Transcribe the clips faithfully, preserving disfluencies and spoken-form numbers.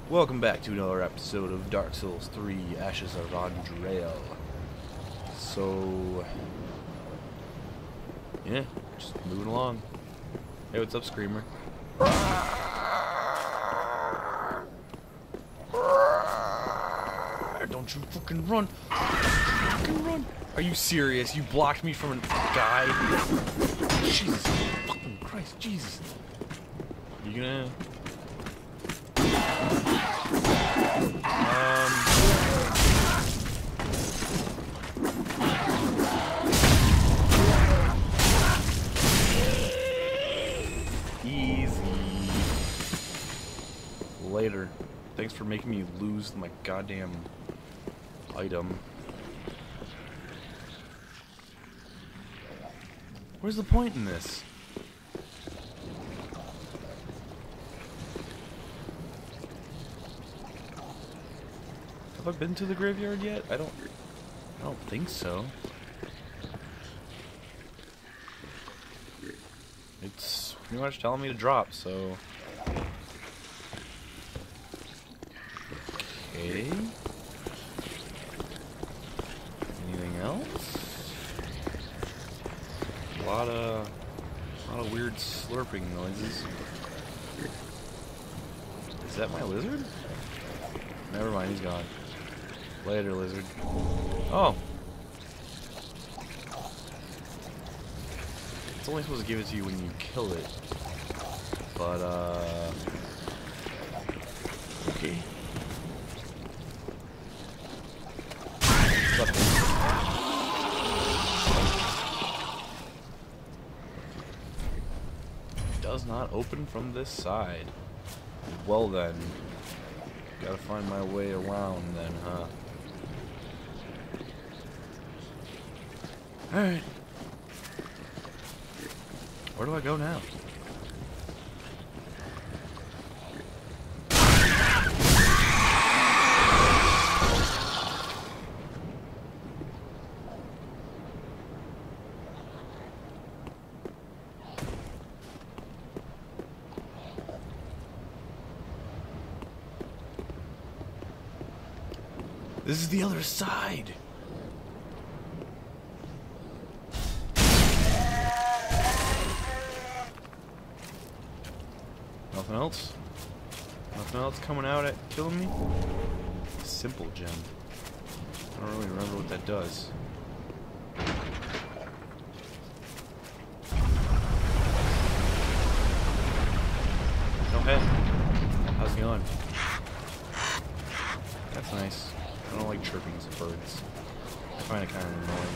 Welcome back to another episode of Dark Souls three, Ashes of Andrael. So, yeah, just moving along. Hey, what's up, Screamer? Don't you fucking run! Fucking run! Are you serious? You blocked me from a guy? Jesus fucking Christ, Jesus. You gonna... Um... Easy. Later. Thanks for making me lose my goddamn item. Where's the point in this? Have I been to the graveyard yet? I don't I don't think so. It's pretty much telling me to drop, so okay. Anything else? A lot of, a lot of weird slurping noises. Is that my lizard? Never mind, he's gone. Later, lizard. Oh. It's only supposed to give it to you when you kill it. But, uh... okay. What's up, man? Does not open from this side. Well then, gotta find my way around then, huh? Alright. Where do I go now? This is the other side. Nothing else? Nothing else coming out at killing me? Simple gem. I don't really remember what that does. Oh hey. How's it going? That's nice. I don't like chirping as birds. I find it kind of annoying.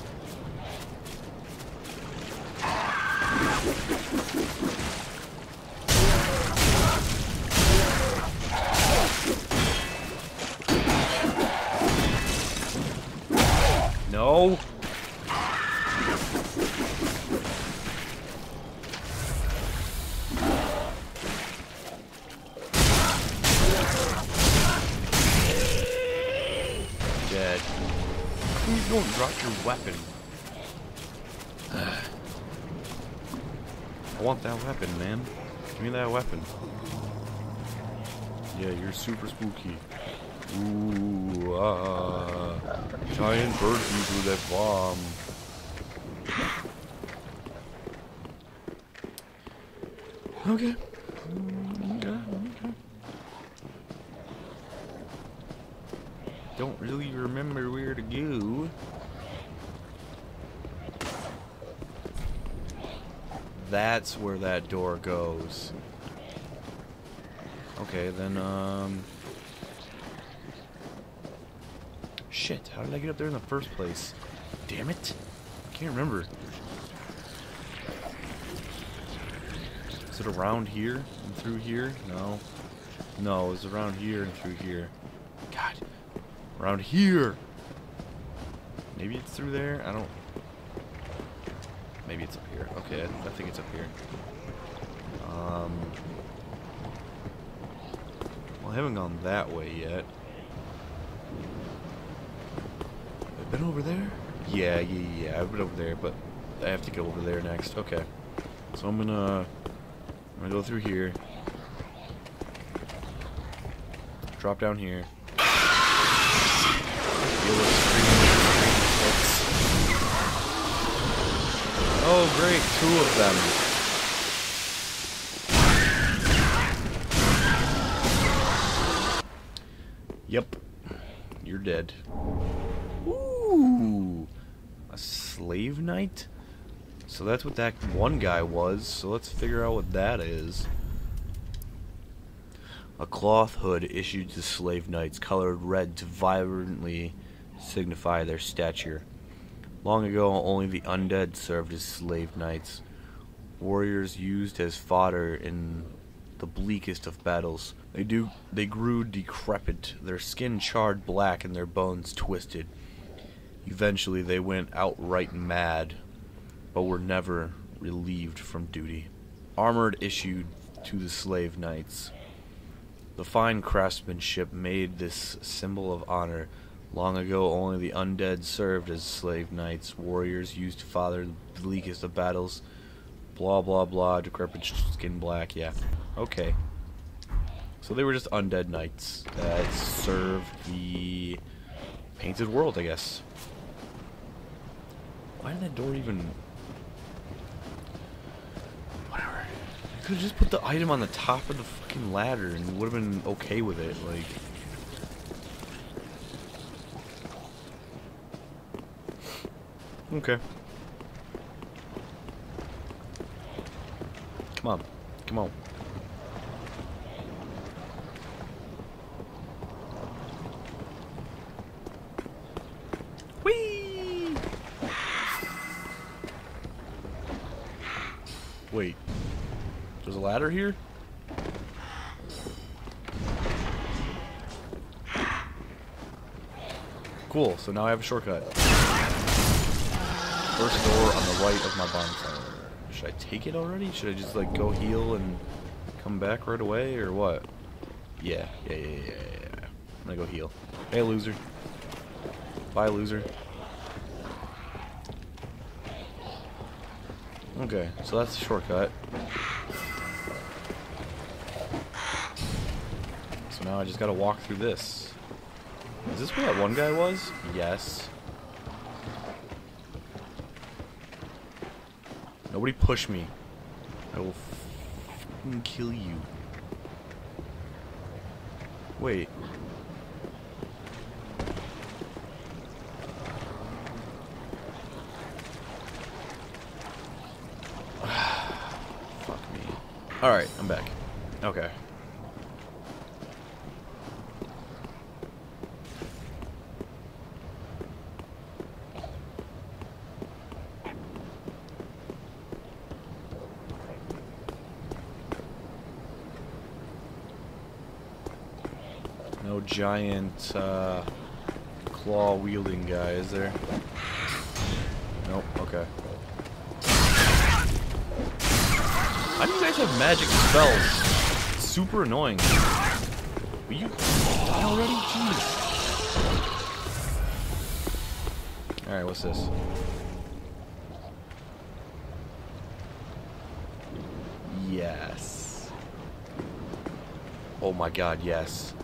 No! Dead. You don't drop your weapon. I want that weapon, man. Give me that weapon. Yeah, you're super spooky. Ooh, ah. Giant bird threw that bomb. Okay. Okay, okay. Don't really remember where to go. That's where that door goes. Okay, then, um... shit, how did I get up there in the first place? Damn it. I can't remember. Is it around here and through here? No. No, it's around here and through here. God. Around here! Maybe it's through there? I don't... Maybe it's up here. Okay, I, I think it's up here. Um... Well, I haven't gone that way yet. Have I been over there? Yeah, yeah, yeah, I've been over there, but I have to go over there next. Okay. So I'm gonna... I'm gonna go through here. drop down here. Oh, great, two of them. Yep, you're dead. Ooh, a slave knight? So that's what that one guy was, so let's figure out what that is. A cloth hood issued to slave knights, colored red to vibrantly signify their stature. Long ago, only the undead served as slave knights, warriors used as fodder in the bleakest of battles. They do they grew decrepit, their skin charred black and their bones twisted. Eventually they went outright mad, but were never relieved from duty. Armored issued to the slave knights. The fine craftsmanship made this symbol of honor. Long ago, only the undead served as slave knights, warriors used to father the bleakest of battles. Blah blah blah, decrepit skin black, yeah. Okay. So they were just undead knights that served the painted world, I guess. Why did that door even... Whatever. I could have just put the item on the top of the fucking ladder and would have been okay with it, like... Okay. Come on. Come on. Whee! Wait. There's a ladder here? Cool, so now I have a shortcut. First door on the right of my bonfire. Should I take it already? Should I just like go heal and come back right away or what? Yeah, yeah, yeah, yeah, yeah. I'm gonna go heal. Hey, loser. Bye, loser. Okay, so that's the shortcut. So now I just gotta walk through this. Is this where that one guy was? Yes. Nobody push me. I will f***ing kill you. Wait. Fuck me. Alright, I'm back. Okay. No giant uh, claw wielding guy, is there? Nope, okay. How do you guys have magic spells? It's super annoying. Will you die already? Jeez. Alright, what's this? Yes. Oh my god, yes.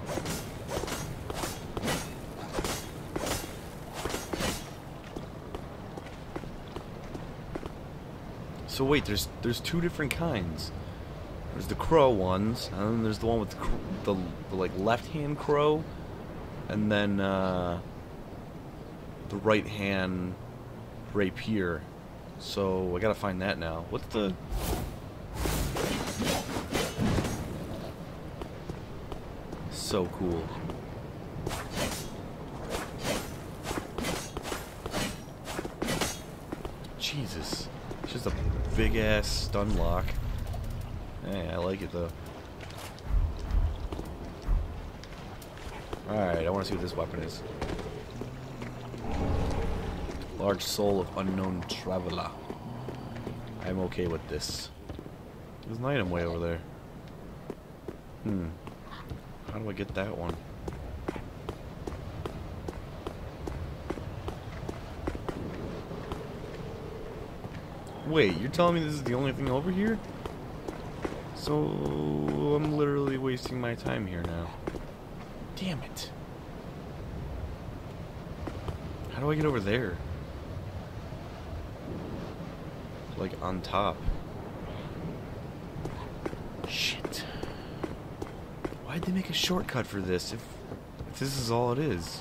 So wait, there's there's two different kinds. There's the crow ones, and then there's the one with the, cr the, the like left-hand crow, and then uh, the right-hand rapier. So I gotta find that now. What's the... So cool. Jesus. It's just a big ass stun lock. Hey, I like it though. Alright, I want to see what this weapon is. Large soul of unknown traveler. I'm okay with this. There's an item way over there. Hmm. How do I get that one? Wait, you're telling me this is the only thing over here? So I'm literally wasting my time here now. Damn it. How do I get over there? Like on top. Shit. Why'd they make a shortcut for this if, if this is all it is?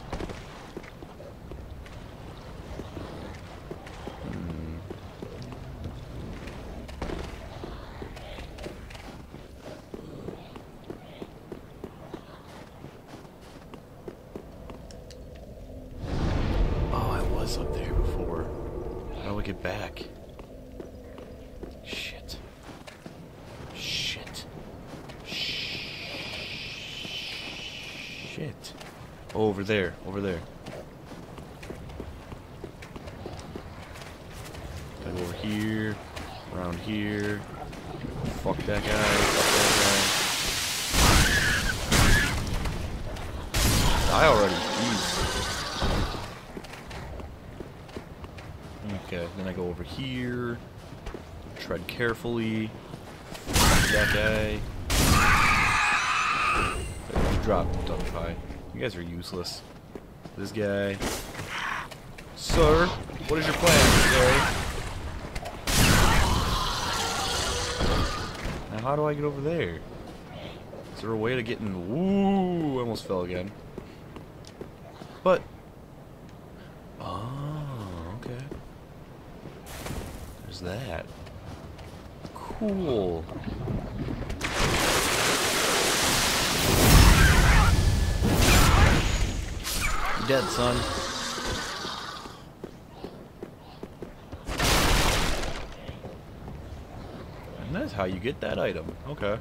Hmm. Oh, I was up there before. How do I get back? Shit. Shit. Shit. Oh, over there. Over there. Gotta go over here. Around here. Fuck that guy. Fuck that guy. Die already. Jeez. Okay, then I go over here. Tread carefully. Fuck that guy. Drop Duck Pie. You guys are useless. This guy. Sir, what is your plan today? Now how do I get over there? Is there a way to get in? Ooh, I almost fell again. But oh, okay. There's that. Cool. Dead, son. And that's how you get that item. Okay.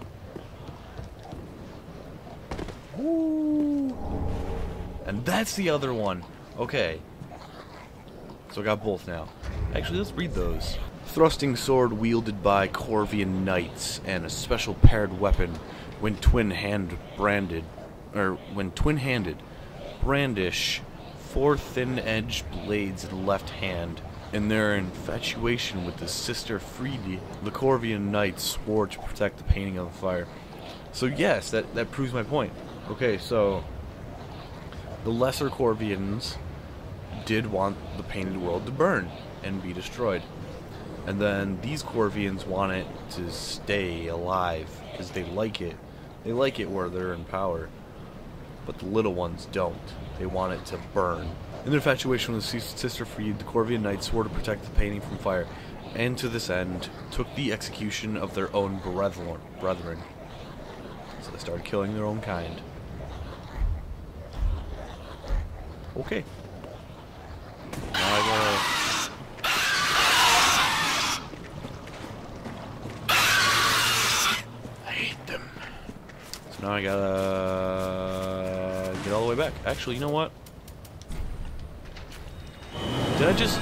Woo. And that's the other one. Okay. So I got both now. Actually, let's read those. Thrusting sword wielded by Corvian knights, and a special paired weapon when twin-hand branded, or when twin-handed. Brandish four thin-edged blades in the left hand. In their infatuation with the sister Friede, the Corvian knights swore to protect the painting of the fire. So yes, that, that proves my point. Okay, so the lesser Corvians did want the painted world to burn and be destroyed. And then these Corvians want it to stay alive because they like it. They like it where they're in power. But the little ones don't. They want it to burn. In their infatuation with Sister Friede, the Corvian knights swore to protect the painting from fire, and to this end, took the execution of their own brethren. brethren. So they started killing their own kind. Okay. Now I gotta... I hate them. So now I gotta get all the way back. Actually, you know what? Did I just...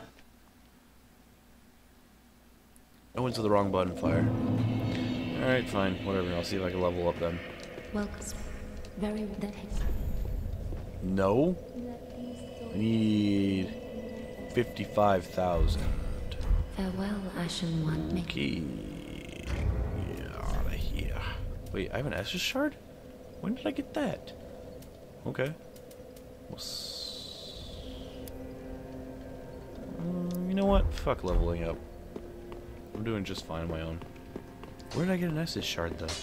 I went to the wrong button, fire. Alright, fine. Whatever. I'll see if I can level up then. Welcome. Very that No? I need fifty-five thousand. Farewell, Ashen One. Make Okay. Get out of here. Wait, I have an Estus shard? When did I get that? Okay. We'll s um, you know what? Fuck leveling up. I'm doing just fine on my own. Where did I get an Estus shard, though?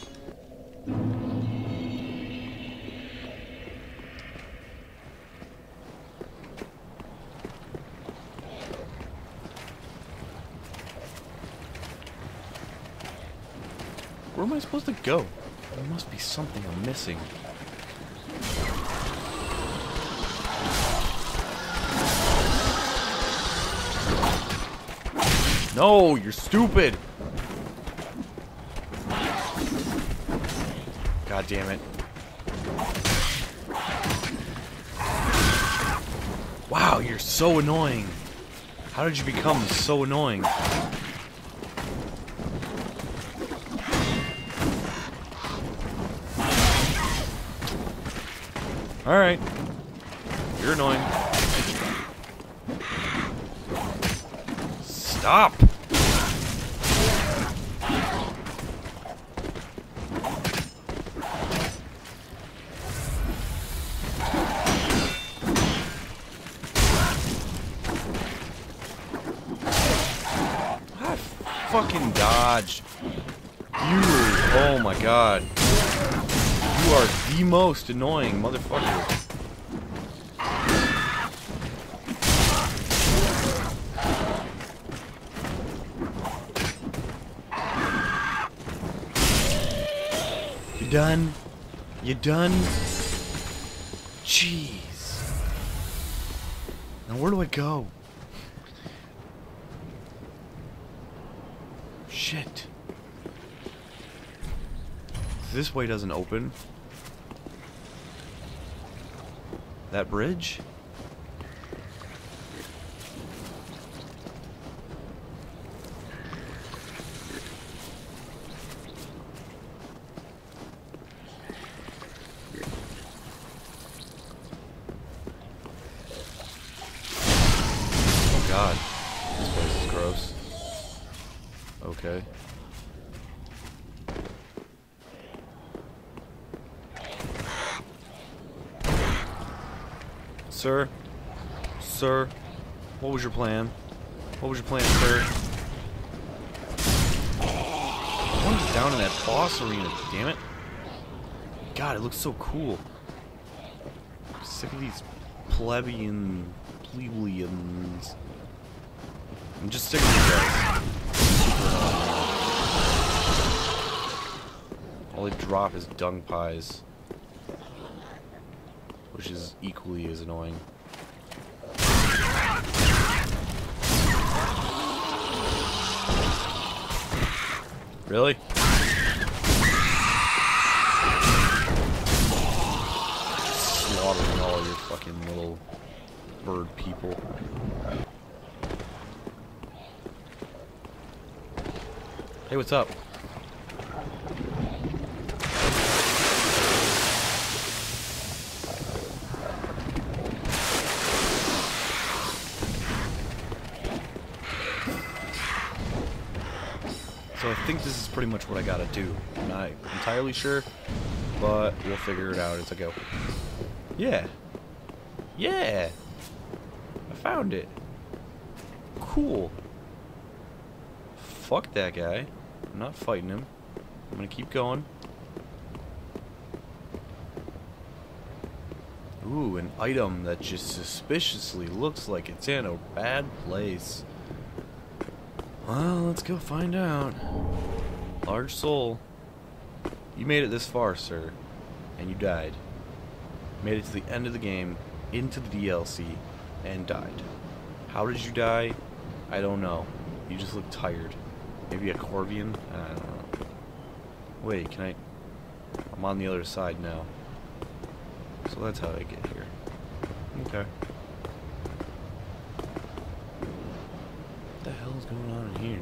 Where am I supposed to go? There must be something I'm missing. No, you're stupid! God damn it. Wow, you're so annoying. How did you become so annoying? Alright. You're annoying. Stop! fucking dodged. You, oh my god. You are the most annoying motherfucker. You done? You done? Jeez. Now where do I go? Shit. This way doesn't open. That bridge? Oh god. This place is gross. Okay. Sir? Sir? What was your plan? What was your plan, sir? I want to get down in that boss arena, damn it. God, it looks so cool. I'm sick of these plebeian plebeians. I'm just sick of these guys. All they drop is dung pies. Which is equally as annoying. Really? Slaughtering all your fucking little bird people. Hey, what's up? So I think this is pretty much what I gotta do. I'm not entirely sure, but we'll figure it out as I go. Yeah. Yeah! I found it. Cool. Fuck that guy. I'm not fighting him. I'm gonna keep going. Ooh, an item that just suspiciously looks like it's in a bad place. Well, let's go find out. Large soul. You made it this far, sir. And you died. Made it to the end of the game, into the D L C, and died. How did you die? I don't know. You just look tired. Maybe a Corvian? I don't know. Wait, can I... I'm on the other side now. So that's how I get here. Okay. What the hell is going on in here?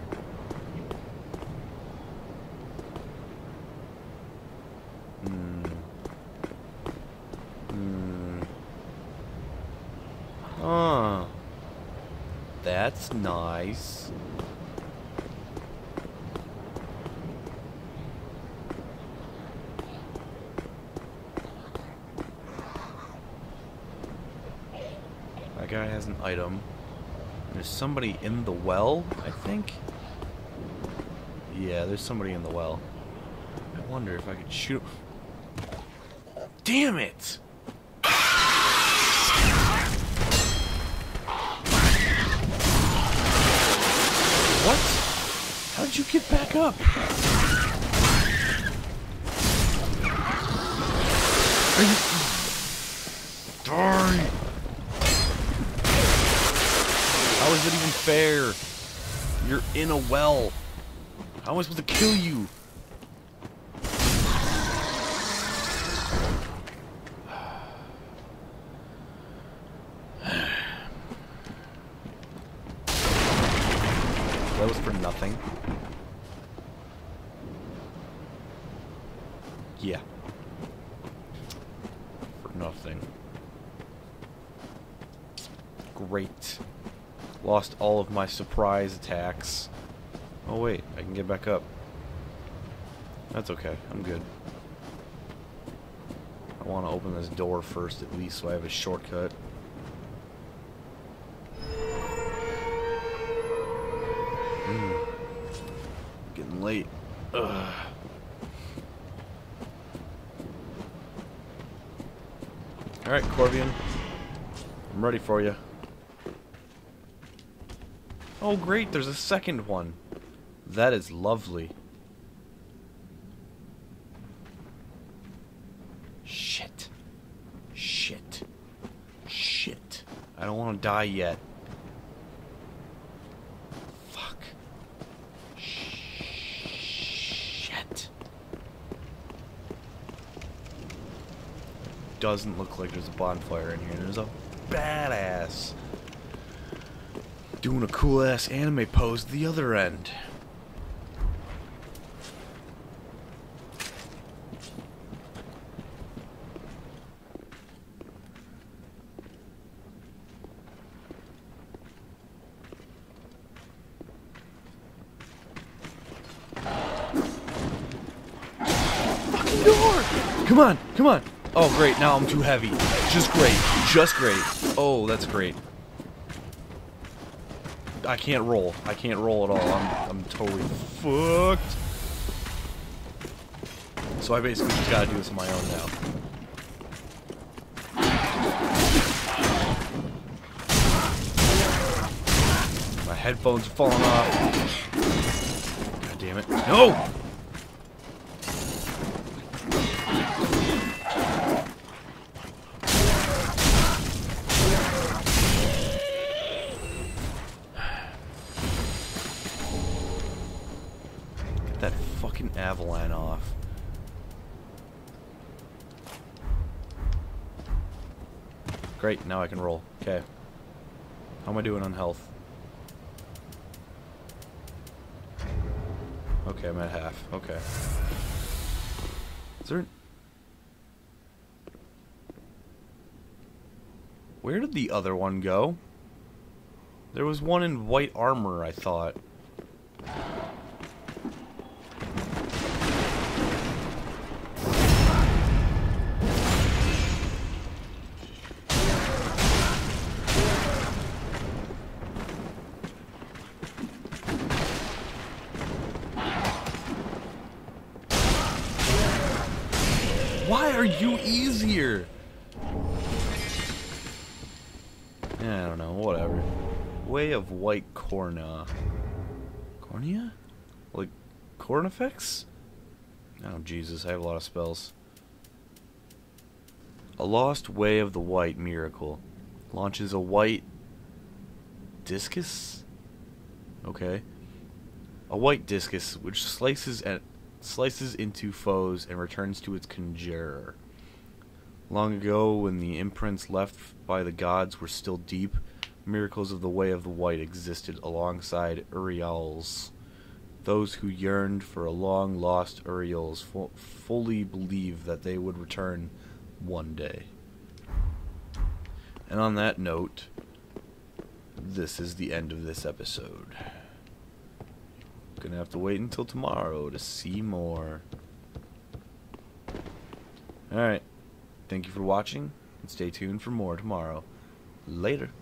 Hmm. Hmm. Huh. That's nice. That guy has an item. There's somebody in the well, I think? Yeah, there's somebody in the well. I wonder if I could shoot... Damn it! What? How'd you get back up? Are you... Darn! How is it even fair? You're in a well. How am I supposed to kill you? That was for nothing. Yeah. For nothing. Great. Lost all of my surprise attacks. Oh wait, I can get back up. That's okay, I'm good. I want to open this door first at least so I have a shortcut. Mm. Alright, Corvian. I'm ready for you. Oh, great, there's a second one. That is lovely. Shit. Shit. Shit. I don't want to die yet. Fuck. Shit. Doesn't look like there's a bonfire in here. There's a badass doing a cool ass anime pose at the other end. Fucking door! Come on, come on. Oh great, now I'm too heavy. Just great, just great. Oh, that's great. I can't roll. I can't roll at all. I'm, I'm totally fucked. So I basically just gotta do this on my own now. My headphones are falling off. God damn it. No! That fucking Avalan off. Great, now I can roll. Okay. How am I doing on health? Okay, I'm at half. Okay. Is there... Where did the other one go? There was one in white armor, I thought. Why are you easier? Yeah, I don't know, whatever. Way of White Corna. Cornea? Like, Cornifex? Oh, Jesus, I have a lot of spells. A Lost Way of the White Miracle. Launches a white... discus? Okay. A white discus, which slices at... slices into foes and returns to its conjurer. Long ago, when the imprints left by the gods were still deep, miracles of the Way of the White existed alongside Uriels. Those who yearned for a long-lost Uriels fu fully believed that they would return one day. And on that note, this is the end of this episode. Gonna have to wait until tomorrow to see more. Alright. Thank you for watching, and stay tuned for more tomorrow. Later.